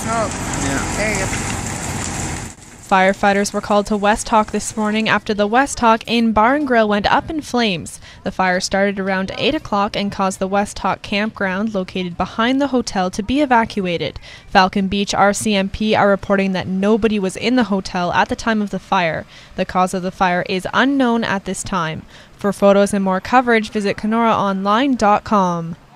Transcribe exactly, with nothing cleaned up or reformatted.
Oh, Yeah. there you go. Firefighters were called to West Hawk this morning after the West Hawk Inn Bar and Grill went up in flames. The fire started around eight o'clock and caused the West Hawk campground located behind the hotel to be evacuated. Falcon Beach R C M P are reporting that nobody was in the hotel at the time of the fire. The cause of the fire is unknown at this time. For photos and more coverage, visit kenora online dot com.